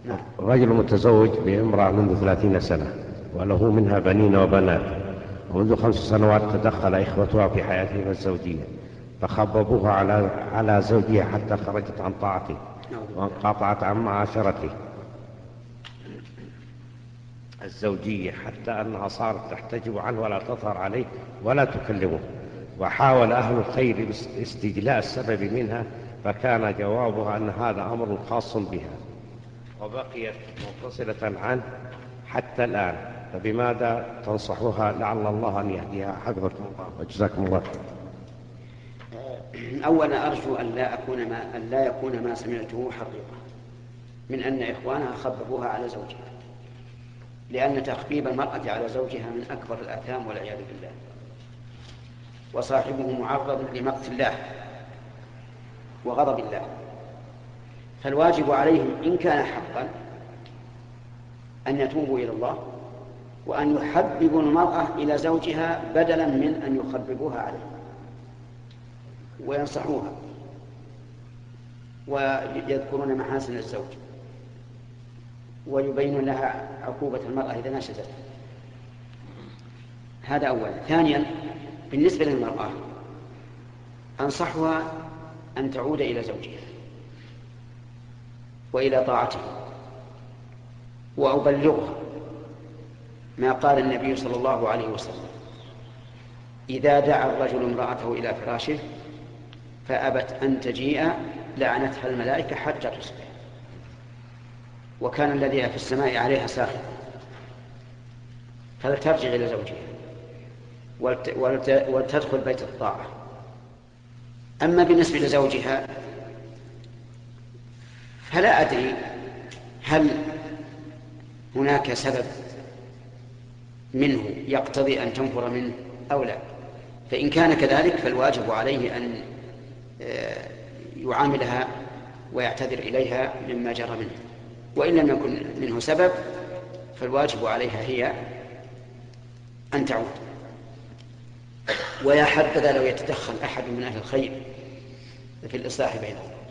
نعم. رجل متزوج بامرأة منذ 30 سنة وله منها بنين وبنات، ومنذ 5 سنوات تدخل إخوتها في حياتهم الزوجية فخببوها على زوجها حتى خرجت عن طاعته وانقطعت عن معاشرته الزوجية، حتى أنها صارت تحتجب عنه ولا تظهر عليه ولا تكلمه. وحاول أهل الخير استجلاء السبب منها، فكان جوابها أن هذا أمر خاص بها وبقيت منفصلة عنه حتى الآن. فبماذا تنصحها لعل الله أن يهديها؟ حفظكم الله وجزاكم الله. أولا أرجو أن لا يكون ما سمعته حقيقة من أن إخوانها خببوها على زوجها، لأن تخبيب المرأة على زوجها من أكبر الآثام والعياذ بالله، وصاحبه معرض لمقت الله وغضب الله. فالواجب عليهم إن كان حقا أن يتوبوا إلى الله وأن يحببوا المرأة إلى زوجها بدلا من أن يخببوها عليه، وينصحوها ويذكرون محاسن الزوج ويبين لها عقوبة المرأة إذا نشزت. هذا أولا. ثانيا، بالنسبة للمرأة أنصحها أن تعود إلى زوجها وإلى طاعته، وأبلغها ما قال النبي صلى الله عليه وسلم: إذا دعا الرجل امرأته إلى فراشه فأبت أن تجيء لعنتها الملائكة حتى تصبح، وكان الذي في السماء عليها ساخط، فلترجع إلى زوجها ولتدخل بيت الطاعة. أما بالنسبة لزوجها فلا أدري هل هناك سبب منه يقتضي أن تنفر منه أو لا، فإن كان كذلك فالواجب عليه أن يعاملها ويعتذر إليها مما جرى منه، وإن لم يكن منه سبب فالواجب عليها هي أن تعود. ويا حبذا لو يتدخل أحد من أهل الخير في الإصلاح بينهم.